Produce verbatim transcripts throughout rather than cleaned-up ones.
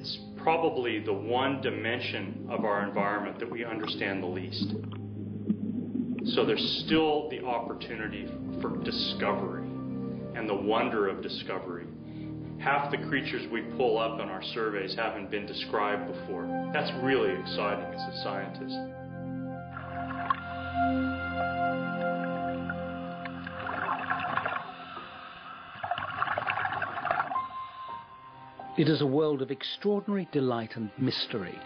it's probably the one dimension of our environment that we understand the least. So there's still the opportunity for discovery and the wonder of discovery. Half the creatures we pull up in our surveys haven't been described before. That's really exciting as a scientist. It is a world of extraordinary delight and mystery.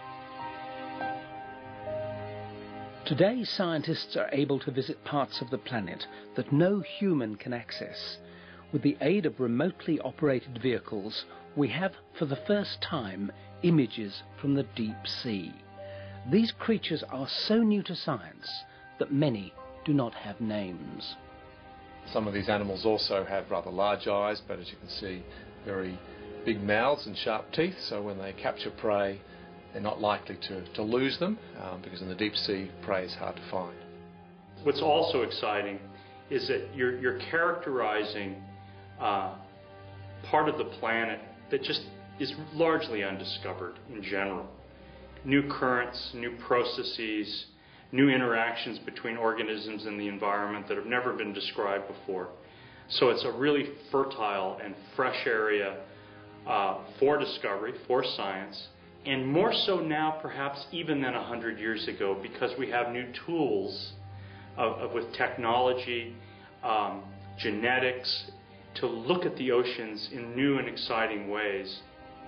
Today, scientists are able to visit parts of the planet that no human can access. With the aid of remotely operated vehicles, we have, for the first time, images from the deep sea. These creatures are so new to science that many do not have names. Some of these animals also have rather large eyes, but as you can see, very big mouths and sharp teeth, so when they capture prey, they're not likely to, to lose them, um, because in the deep sea, prey is hard to find. What's also exciting is that you're, you're characterizing uh, part of the planet that just is largely undiscovered in general. New currents, new processes, new interactions between organisms and the environment that have never been described before. So it's a really fertile and fresh area uh, for discovery, for science, and more so now perhaps even than one hundred years ago, because we have new tools of, of, with technology, um, genetics, to look at the oceans in new and exciting ways.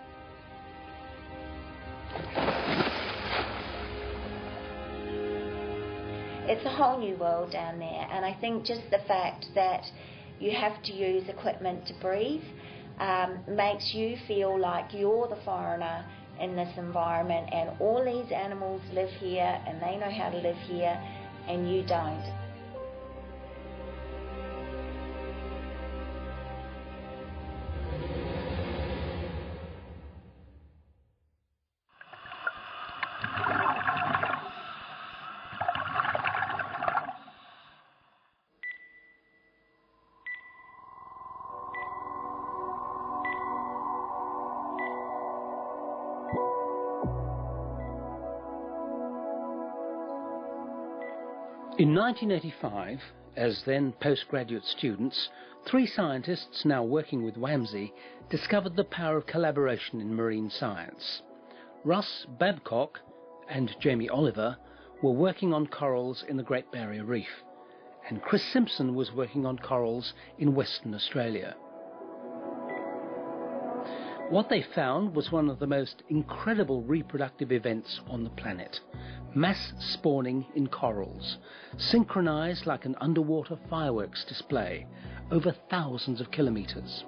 It's a whole new world down there, and I think just the fact that you have to use equipment to breathe um, makes you feel like you're the foreigner in this environment, and all these animals live here and they know how to live here and you don't. In nineteen eighty-five, as then postgraduate students, three scientists now working with WAMSI discovered the power of collaboration in marine science. Russ Babcock and Jamie Oliver were working on corals in the Great Barrier Reef, and Chris Simpson was working on corals in Western Australia. What they found was one of the most incredible reproductive events on the planet. Mass spawning in corals, synchronized like an underwater fireworks display over thousands of kilometers.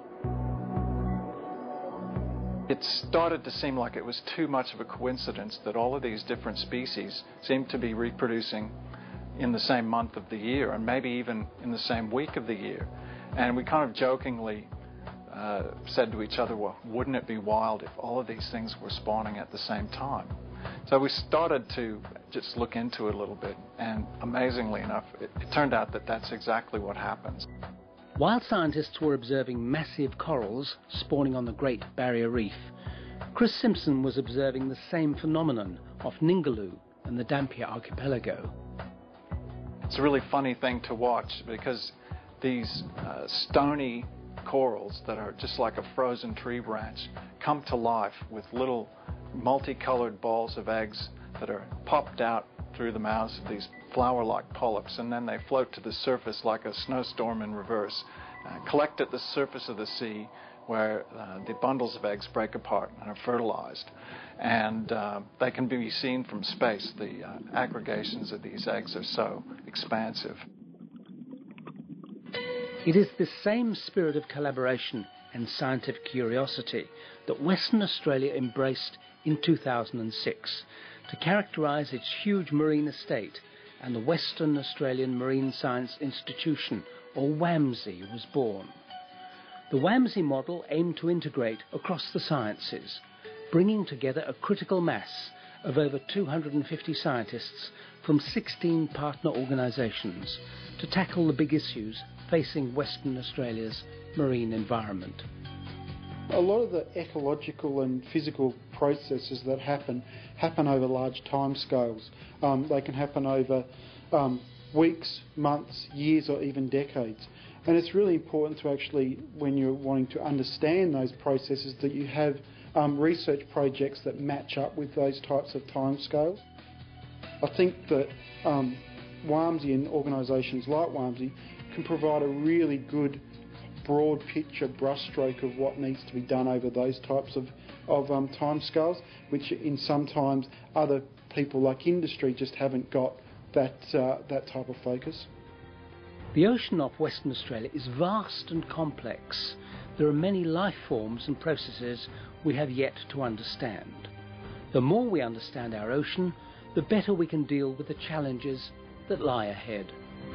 It started to seem like it was too much of a coincidence that all of these different species seemed to be reproducing in the same month of the year, and maybe even in the same week of the year. And we kind of jokingly uh, said to each other, well, wouldn't it be wild if all of these things were spawning at the same time? So we started to just look into it a little bit, and amazingly enough, it, it turned out that that's exactly what happens. While scientists were observing massive corals spawning on the Great Barrier Reef, Chris Simpson was observing the same phenomenon off Ningaloo and the Dampier Archipelago. It's a really funny thing to watch, because these uh, stony corals that are just like a frozen tree branch come to life with little multicolored balls of eggs that are popped out through the mouths of these flower-like polyps, and then they float to the surface like a snowstorm in reverse, uh, collect at the surface of the sea where uh, the bundles of eggs break apart and are fertilized. And uh, they can be seen from space. The uh, aggregations of these eggs are so expansive. It is this same spirit of collaboration and scientific curiosity that Western Australia embraced in two thousand six to characterise its huge marine estate, and the Western Australian Marine Science Institution, or WAMSI, was born. The WAMSI model aimed to integrate across the sciences, bringing together a critical mass of over two hundred fifty scientists from sixteen partner organisations to tackle the big issues facing Western Australia's marine environment. A lot of the ecological and physical processes that happen happen over large timescales. Um, they can happen over um, weeks, months, years, or even decades. And it's really important to actually, when you're wanting to understand those processes, that you have um, research projects that match up with those types of timescales. I think that um, WAMSI and organisations like WAMSI can provide a really good broad picture brushstroke of what needs to be done over those types of, of um, timescales, which in sometimes other people like industry just haven't got that, uh, that type of focus. The ocean off Western Australia is vast and complex. There are many life forms and processes we have yet to understand. The more we understand our ocean, the better we can deal with the challenges that lie ahead.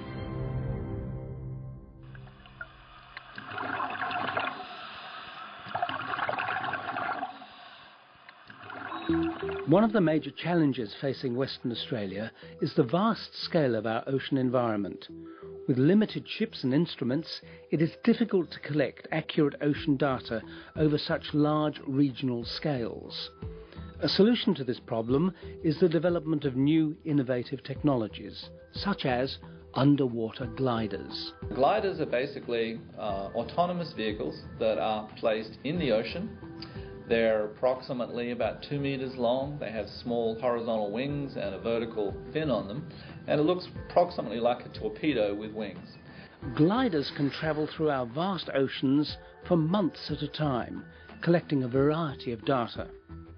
One of the major challenges facing Western Australia is the vast scale of our ocean environment. With limited ships and instruments, it is difficult to collect accurate ocean data over such large regional scales. A solution to this problem is the development of new innovative technologies, such as underwater gliders. Gliders are basically uh, autonomous vehicles that are placed in the ocean. They're approximately about two metres long. They have small horizontal wings and a vertical fin on them, and it looks approximately like a torpedo with wings. Gliders can travel through our vast oceans for months at a time, collecting a variety of data.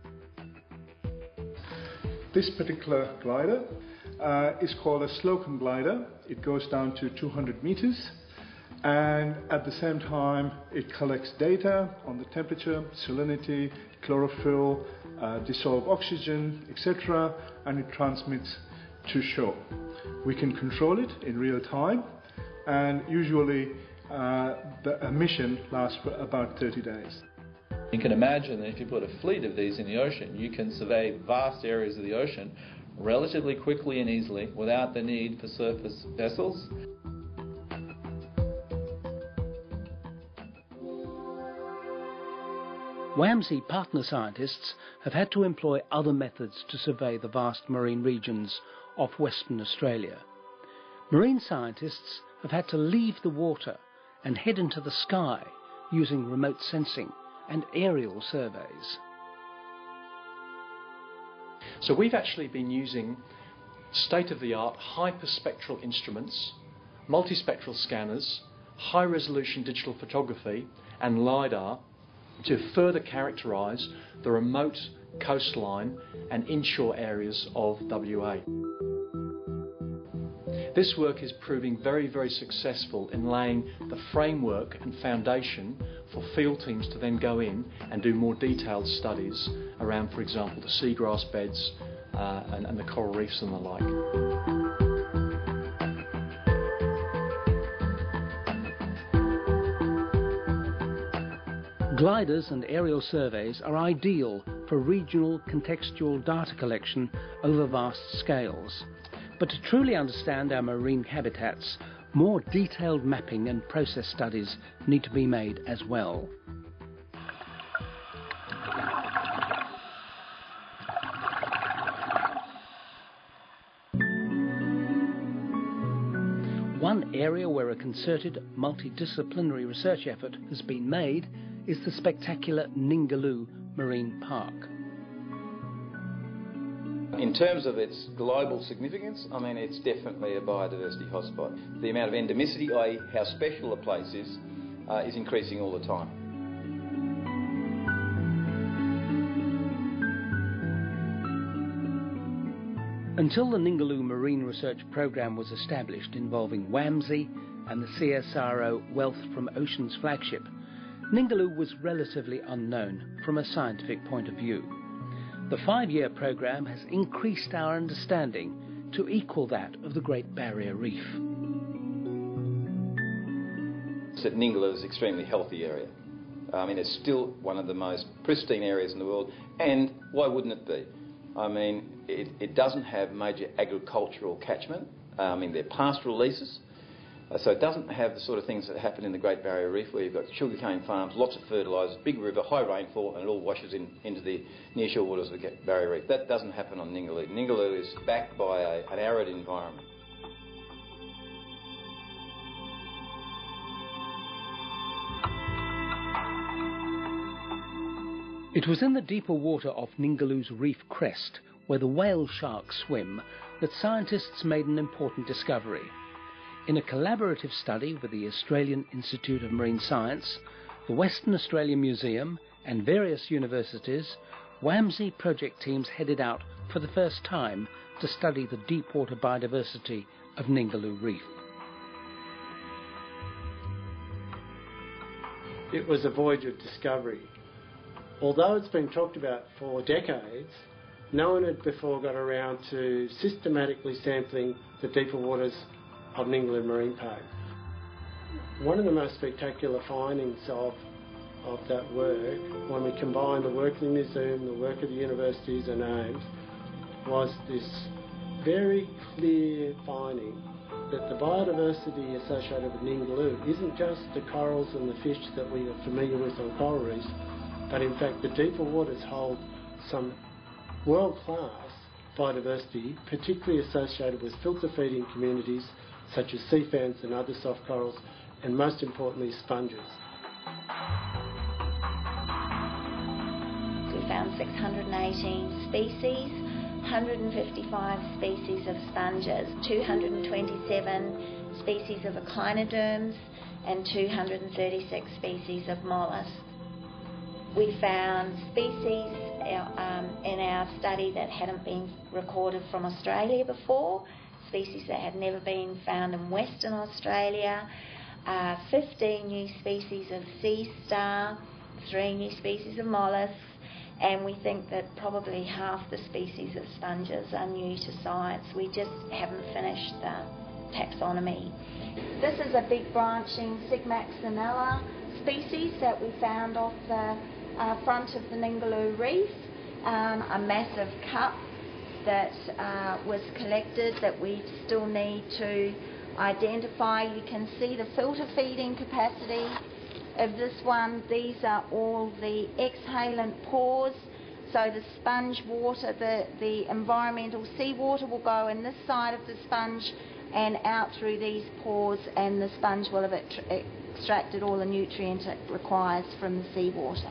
This particular glider uh, is called a slocum glider. It goes down to two hundred metres. And at the same time it collects data on the temperature, salinity, chlorophyll, uh, dissolved oxygen, et cetera, and it transmits to shore. We can control it in real time, and usually uh, the emission lasts for about thirty days. You can imagine that if you put a fleet of these in the ocean, you can survey vast areas of the ocean relatively quickly and easily without the need for surface vessels. WAMSI partner scientists have had to employ other methods to survey the vast marine regions off Western Australia. Marine scientists have had to leave the water and head into the sky using remote sensing and aerial surveys. So we've actually been using state-of-the-art hyperspectral instruments, multispectral scanners, high-resolution digital photography and LiDAR to further characterise the remote coastline and inshore areas of W A. This work is proving very, very successful in laying the framework and foundation for field teams to then go in and do more detailed studies around, for example, the seagrass beds uh, and, and the coral reefs and the like. Gliders and aerial surveys are ideal for regional contextual data collection over vast scales. But to truly understand our marine habitats, more detailed mapping and process studies need to be made as well. One area where a concerted multidisciplinary research effort has been made is the spectacular Ningaloo Marine Park. In terms of its global significance, I mean, it's definitely a biodiversity hotspot. The amount of endemicity, that is how special a place is, uh, is increasing all the time. Until the Ningaloo Marine Research Programme was established involving WAMSI and the C S R O Wealth from Oceans flagship, Ningaloo was relatively unknown from a scientific point of view. The five-year programme has increased our understanding to equal that of the Great Barrier Reef. That Ningaloo is an extremely healthy area. I mean, it's still one of the most pristine areas in the world, and why wouldn't it be? I mean, it, it doesn't have major agricultural catchment. I mean, they're pastoral leases. Uh, so it doesn't have the sort of things that happen in the Great Barrier Reef, where you've got sugarcane farms, lots of fertilisers, big river, high rainfall, and it all washes in, into the nearshore waters of the Barrier Reef. That doesn't happen on Ningaloo. Ningaloo is backed by a, an arid environment. It was in the deeper water of Ningaloo's reef crest, where the whale sharks swim, that scientists made an important discovery. In a collaborative study with the Australian Institute of Marine Science, the Western Australia Museum and various universities, WAMSI project teams headed out for the first time to study the deep water biodiversity of Ningaloo Reef. It was a voyage of discovery. Although it's been talked about for decades, no one had before got around to systematically sampling the deeper waters of Ningaloo Marine Park. One of the most spectacular findings of, of that work, when we combined the work of the museum, the work of the universities and AIMS, was this very clear finding that the biodiversity associated with Ningaloo isn't just the corals and the fish that we are familiar with on coral reefs, but in fact the deeper waters hold some world-class biodiversity, particularly associated with filter feeding communities such as sea fans and other soft corals, and most importantly sponges. We found six hundred eighteen species, one hundred fifty-five species of sponges, two hundred twenty-seven species of echinoderms, and two hundred thirty-six species of mollusks. We found species um, in our study that hadn't been recorded from Australia before, species that had never been found in Western Australia, uh, fifteen new species of sea star, three new species of mollusks, and we think that probably half the species of sponges are new to science. We just haven't finished the taxonomy. This is a big branching Sigmaxinella species that we found off the uh, front of the Ningaloo Reef, um, a massive cup that uh, was collected that we still need to identify. You can see the filter feeding capacity of this one. These are all the exhalant pores. So the sponge water, the, the environmental seawater will go in this side of the sponge and out through these pores, and the sponge will have extracted all the nutrients it requires from the seawater.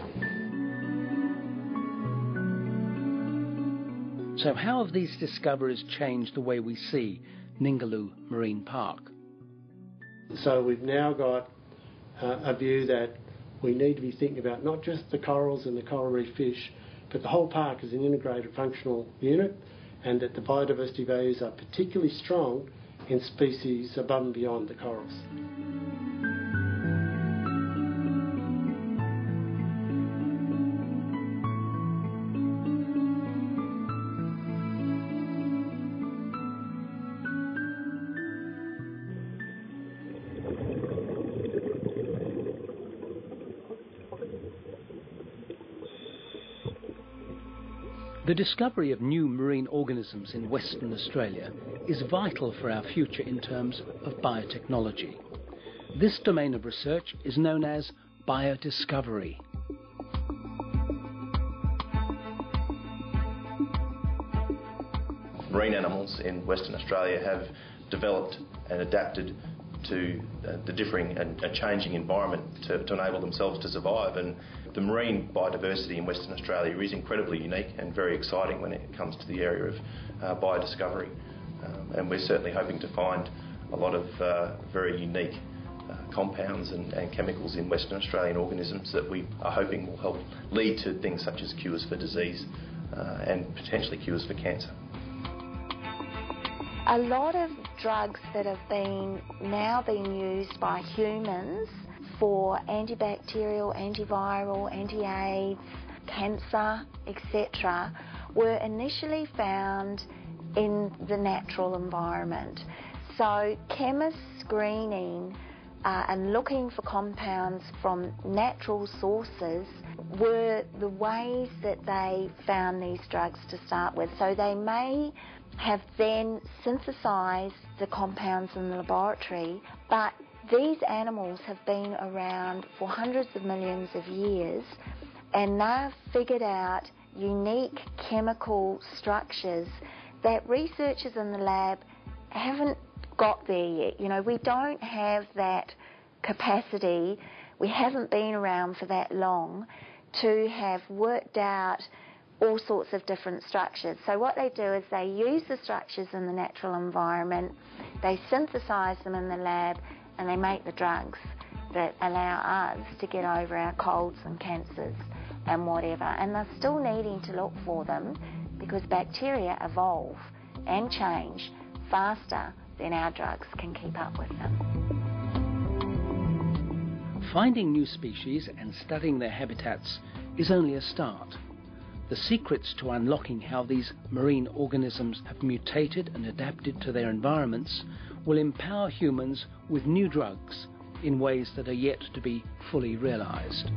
So how have these discoveries changed the way we see Ningaloo Marine Park? So we've now got uh, a view that we need to be thinking about not just the corals and the coral reef fish, but the whole park as an integrated functional unit, and that the biodiversity values are particularly strong in species above and beyond the corals. The discovery of new marine organisms in Western Australia is vital for our future in terms of biotechnology. This domain of research is known as biodiscovery. Marine animals in Western Australia have developed and adapted to uh, the differing and uh, changing environment to, to enable themselves to survive. And the marine biodiversity in Western Australia is incredibly unique and very exciting when it comes to the area of uh, biodiscovery. Um, and we're certainly hoping to find a lot of uh, very unique uh, compounds and, and chemicals in Western Australian organisms that we are hoping will help lead to things such as cures for disease uh, and potentially cures for cancer. A lot of drugs that have been now being used by humans for antibacterial, antiviral, anti-AIDS, cancer, et cetera, were initially found in the natural environment. So chemists screening uh, and looking for compounds from natural sources were the ways that they found these drugs to start with. So they may have then synthesized the compounds in the laboratory, but these animals have been around for hundreds of millions of years, and they've figured out unique chemical structures that researchers in the lab haven't got there yet. You know, we don't have that capacity, we haven't been around for that long to have worked out all sorts of different structures. So what they do is they use the structures in the natural environment, they synthesize them in the lab, and they make the drugs that allow us to get over our colds and cancers and whatever. And they're still needing to look for them because bacteria evolve and change faster than our drugs can keep up with them. Finding new species and studying their habitats is only a start. The secrets to unlocking how these marine organisms have mutated and adapted to their environments will empower humans with new drugs in ways that are yet to be fully realized.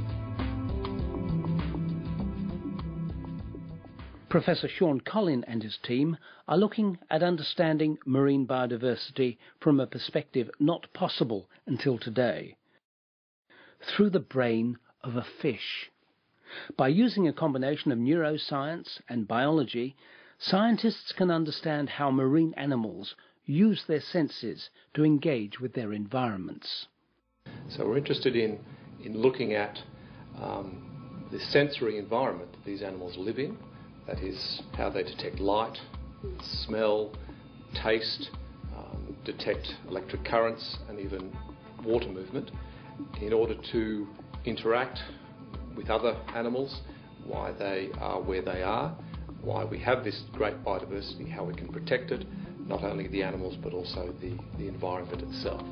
Professor Sean Collin and his team are looking at understanding marine biodiversity from a perspective not possible until today, through the brain of a fish. By using a combination of neuroscience and biology, scientists can understand how marine animals use their senses to engage with their environments. So we're interested in, in looking at um, the sensory environment that these animals live in, that is how they detect light, smell, taste, um, detect electric currents and even water movement, in order to interact with other animals, why they are where they are, why we have this great biodiversity, how we can protect it, not only the animals but also the, the environment itself.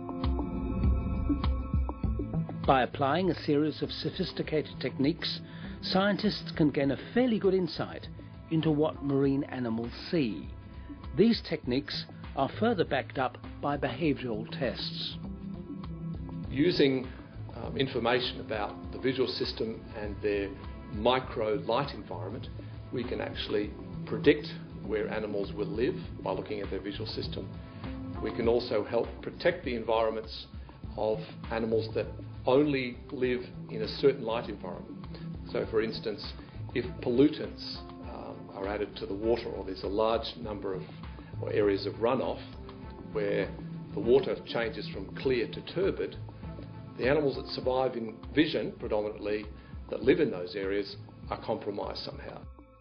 By applying a series of sophisticated techniques, scientists can gain a fairly good insight into what marine animals see. These techniques are further backed up by behavioural tests. Using um, information about the visual system and their micro light environment, we can actually predict where animals will live by looking at their visual system. We can also help protect the environments of animals that only live in a certain light environment. So for instance, if pollutants um, are added to the water, or there's a large number of or areas of runoff where the water changes from clear to turbid, the animals that survive in vision, predominantly, that live in those areas, are compromised somehow.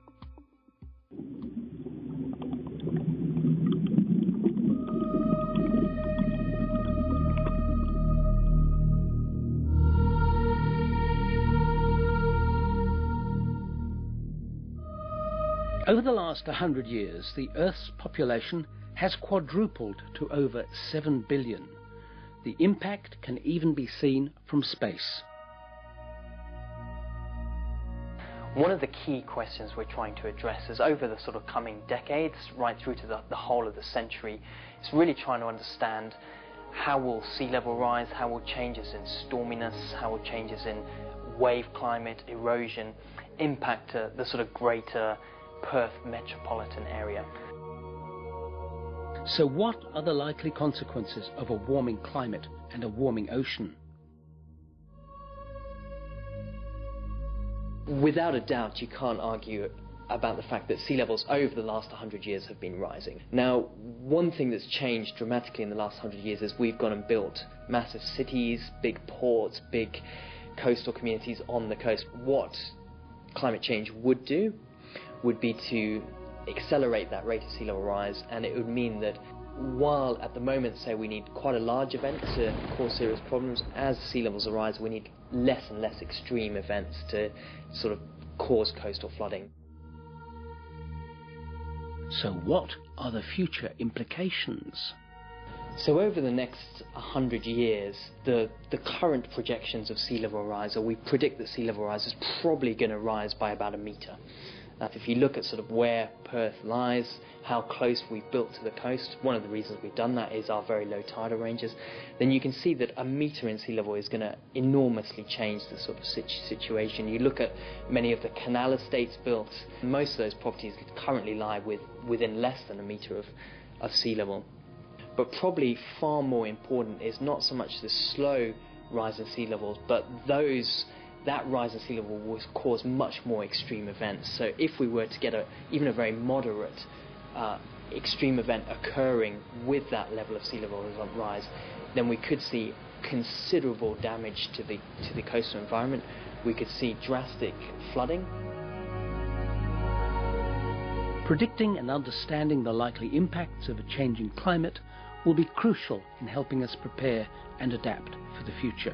Over the last one hundred years, the Earth's population has quadrupled to over seven billion. The impact can even be seen from space. One of the key questions we're trying to address is over the sort of coming decades, right through to the, the whole of the century, is really trying to understand how will sea level rise, how will changes in storminess, how will changes in wave climate, erosion impact uh, the sort of greater Perth metropolitan area. So what are the likely consequences of a warming climate and a warming ocean? Without a doubt, you can't argue about the fact that sea levels over the last one hundred years have been rising. Now, one thing that's changed dramatically in the last one hundred years is we've gone and built massive cities, big ports, big coastal communities on the coast. What climate change would do would be to accelerate that rate of sea level rise, and it would mean that while at the moment, say, we need quite a large event to cause serious problems, as sea levels rise we need less and less extreme events to sort of cause coastal flooding. So what are the future implications? So over the next one hundred years, the, the current projections of sea level rise, or we predict that sea level rise is probably going to rise by about a metre. That if you look at sort of where Perth lies, how close we've built to the coast, one of the reasons we've done that is our very low tidal ranges, then you can see that a metre in sea level is going to enormously change the sort of situ- situation. You look at many of the canal estates built, most of those properties currently lie with, within less than a metre of, of sea level. But probably far more important is not so much the slow rise in sea levels, but those that rise in sea level will cause much more extreme events. So if we were to get a, even a very moderate uh, extreme event occurring with that level of sea level rise, then we could see considerable damage to the to the coastal environment. We could see drastic flooding. Predicting and understanding the likely impacts of a changing climate will be crucial in helping us prepare and adapt for the future.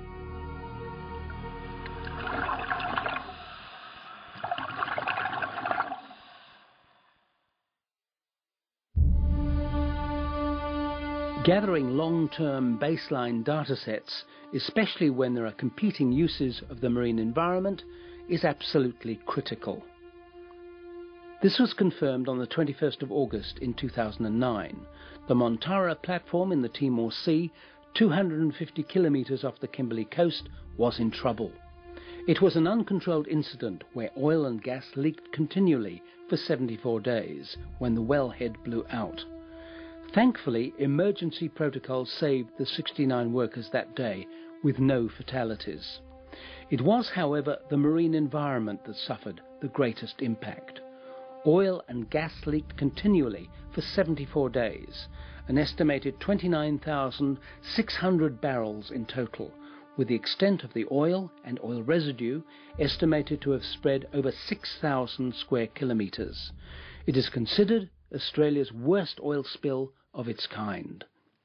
Gathering long-term baseline datasets, especially when there are competing uses of the marine environment, is absolutely critical. This was confirmed on the twenty-first of August in two thousand nine. The Montara platform in the Timor Sea, two hundred fifty kilometres off the Kimberley coast, was in trouble. It was an uncontrolled incident where oil and gas leaked continually for seventy-four days when the wellhead blew out. Thankfully, emergency protocols saved the sixty-nine workers that day with no fatalities. It was, however, the marine environment that suffered the greatest impact. Oil and gas leaked continually for seventy-four days, an estimated twenty-nine thousand six hundred barrels in total, with the extent of the oil and oil residue estimated to have spread over six thousand square kilometres. It is considered Australia's worst oil spill of its kind.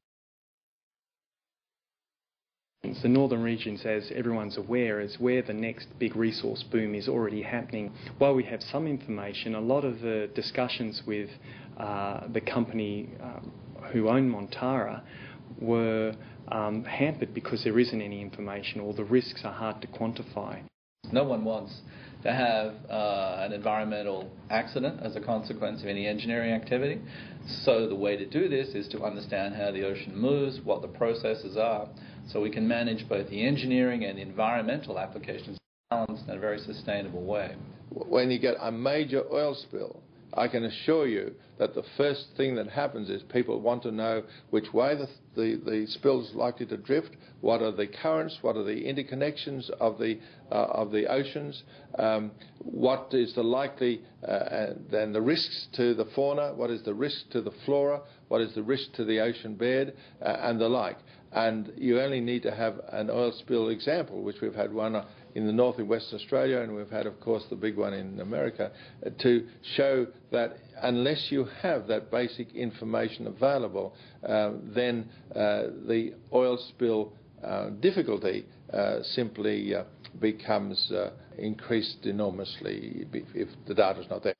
The northern regions, as everyone's aware, is where the next big resource boom is already happening. While we have some information, a lot of the discussions with uh, the company uh, who own Montara were um, hampered because there isn't any information or the risks are hard to quantify. No one wants to have uh, an environmental accident as a consequence of any engineering activity. So the way to do this is to understand how the ocean moves, what the processes are, so we can manage both the engineering and the environmental applications balanced in a very sustainable way. When you get a major oil spill, I can assure you that the first thing that happens is people want to know which way the, the, the spill is likely to drift, what are the currents, what are the interconnections of the, uh, of the oceans, um, what is the likely, uh, then the risks to the fauna, what is the risk to the flora, what is the risk to the ocean bed, uh, and the like. And you only need to have an oil spill example, which we've had one in the north in Western Australia, and we've had, of course, the big one in America, uh, to show that unless you have that basic information available, uh, then uh, the oil spill uh, difficulty uh, simply uh, becomes uh, increased enormously if the data is not there.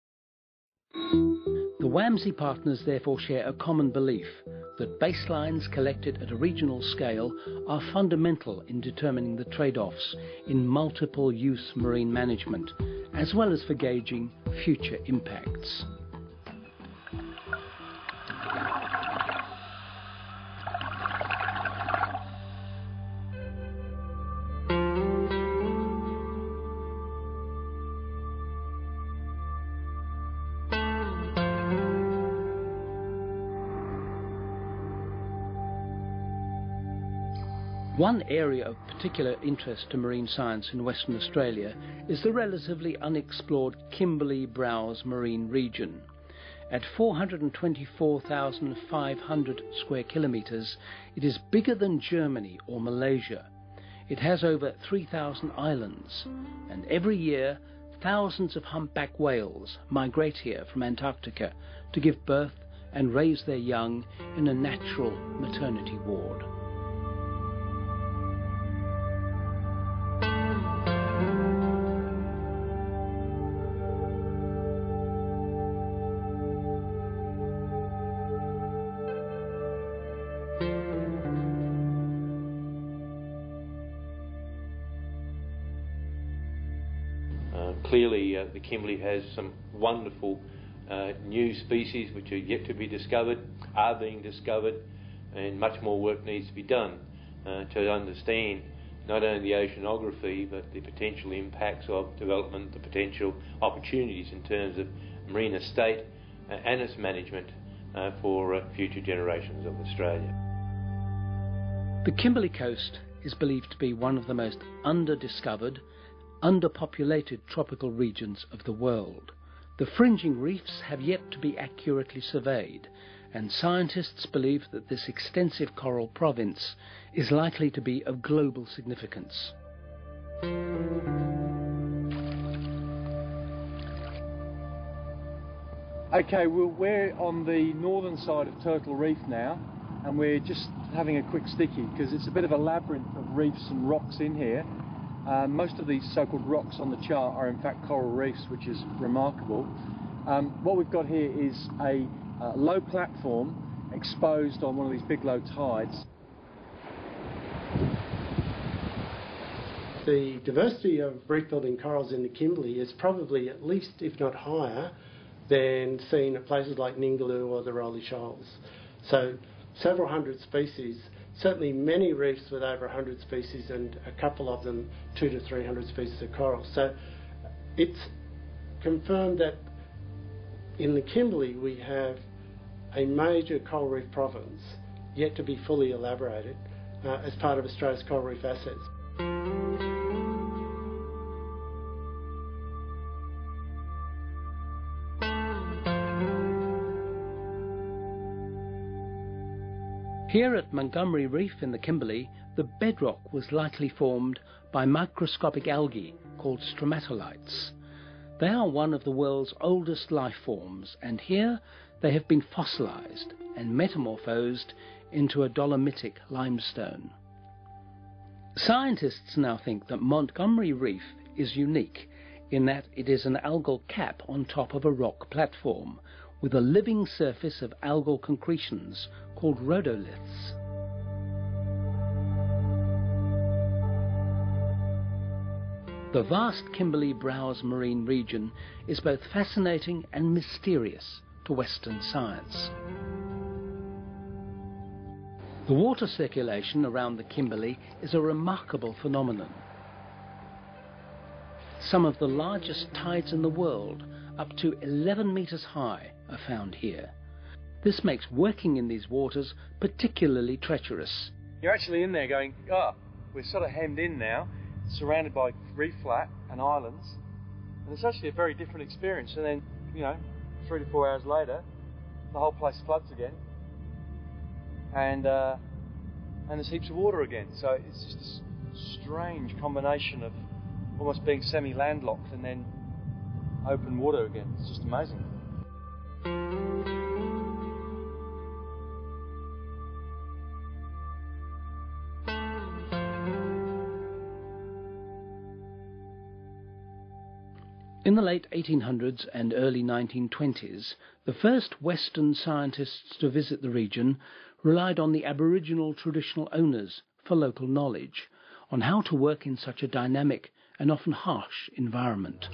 The WAMSI partners therefore share a common belief that baselines collected at a regional scale are fundamental in determining the trade-offs in multiple-use marine management, as well as for gauging future impacts. One area of particular interest to marine science in Western Australia is the relatively unexplored Kimberley Browse Marine Region. At four hundred twenty-four thousand five hundred square kilometres, it is bigger than Germany or Malaysia. It has over three thousand islands, and every year thousands of humpback whales migrate here from Antarctica to give birth and raise their young in a natural maternity ward. clearly, uh, the Kimberley has some wonderful uh, new species which are yet to be discovered, are being discovered, and much more work needs to be done uh, to understand not only the oceanography but the potential impacts of development, the potential opportunities in terms of marine estate uh, and its management uh, for uh, future generations of Australia. The Kimberley coast is believed to be one of the most underdiscovered, underpopulated tropical regions of the world. The fringing reefs have yet to be accurately surveyed, and scientists believe that this extensive coral province is likely to be of global significance. Okay, well, we're on the northern side of Turtle Reef now, and we're just having a quick sticky because it's a bit of a labyrinth of reefs and rocks in here. Uh, most of these so-called rocks on the chart are in fact coral reefs, which is remarkable. Um, what we've got here is a uh, low platform exposed on one of these big low tides. The diversity of reef-building corals in the Kimberley is probably at least, if not higher, than seen at places like Ningaloo or the Rolly Shoals. So several hundred species, certainly many reefs with over one hundred species, and a couple of them two to three hundred species of coral. So it's confirmed that in the Kimberley we have a major coral reef province yet to be fully elaborated uh, as part of Australia's coral reef assets. Here at Montgomery Reef in the Kimberley, the bedrock was likely formed by microscopic algae called stromatolites. They are one of the world's oldest life forms, and here they have been fossilised and metamorphosed into a dolomitic limestone. Scientists now think that Montgomery Reef is unique in that it is an algal cap on top of a rock platform with a living surface of algal concretions called rhodoliths. The vast Kimberley Browse Marine Region is both fascinating and mysterious to Western science. The water circulation around the Kimberley is a remarkable phenomenon. Some of the largest tides in the world, up to eleven metres high, are found here. This makes working in these waters particularly treacherous. You're actually in there going, oh, we're sort of hemmed in now, surrounded by reef flat and islands, and it's actually a very different experience. And then, you know, three to four hours later, the whole place floods again, and uh, and there's heaps of water again. So it's just this strange combination of almost being semi-landlocked and then open water again. It's just amazing. In the late eighteen hundreds and early nineteen twenties, the first Western scientists to visit the region relied on the Aboriginal traditional owners for local knowledge on how to work in such a dynamic and often harsh environment.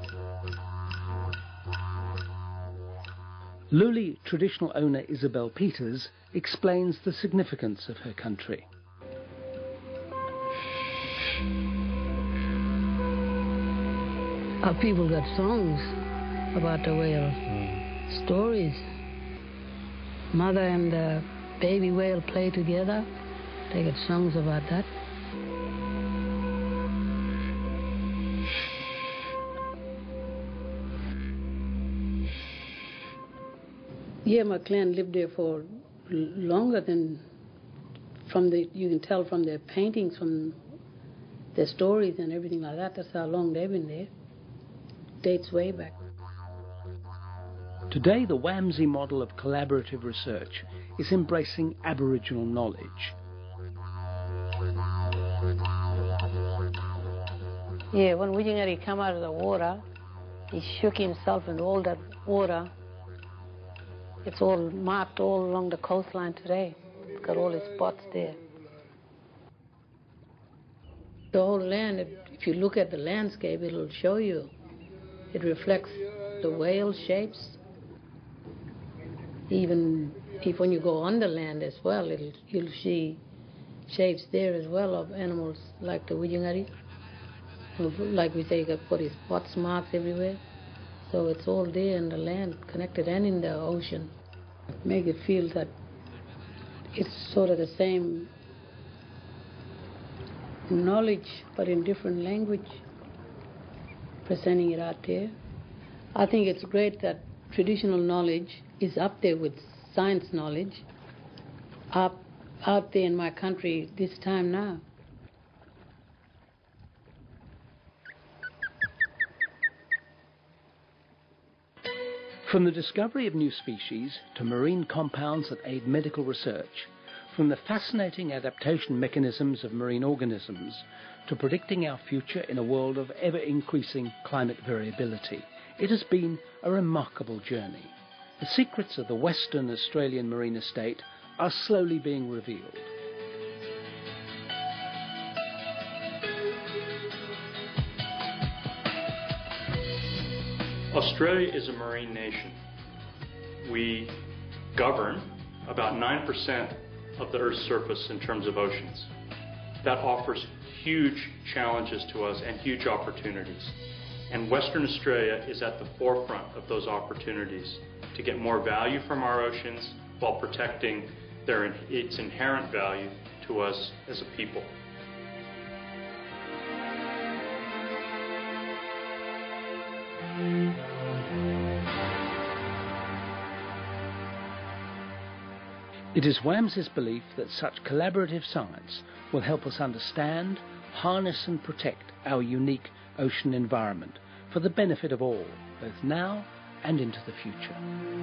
Luli traditional owner Isabel Peters explains the significance of her country. Our people got songs about the whale, mm. stories. Mother and the baby whale play together. They got songs about that. Yeah, my clan lived there for longer than from the. You can tell from their paintings, from their stories and everything like that. That's how long they've been there. Dates way back. Today, the WAMSI model of collaborative research is embracing Aboriginal knowledge. Yeah, when Widjingari came out of the water, he shook himself and all that water. It's all marked all along the coastline today. It's got all the spots there. The whole land, if, if you look at the landscape, it'll show you It reflects the whale shapes. Even if when you go on the land as well, it'll, you'll see shapes there as well of animals like the Wijingari. Like we say, you got put his spots marks everywhere. So it's all there in the land, connected, and in the ocean. Make it feel that it's sort of the same knowledge, but in different language, presenting it out there. I think it's great that traditional knowledge is up there with science knowledge, up out there in my country this time now. From the discovery of new species to marine compounds that aid medical research, from the fascinating adaptation mechanisms of marine organisms to predicting our future in a world of ever-increasing climate variability, it has been a remarkable journey. The secrets of the Western Australian marine estate are slowly being revealed. Australia is a marine nation. We govern about nine percent of the Earth's surface in terms of oceans. That offers huge challenges to us and huge opportunities. And Western Australia is at the forefront of those opportunities to get more value from our oceans while protecting their, its inherent value to us as a people. It is WAMSI's belief that such collaborative science will help us understand, harness and protect our unique ocean environment for the benefit of all, both now and into the future.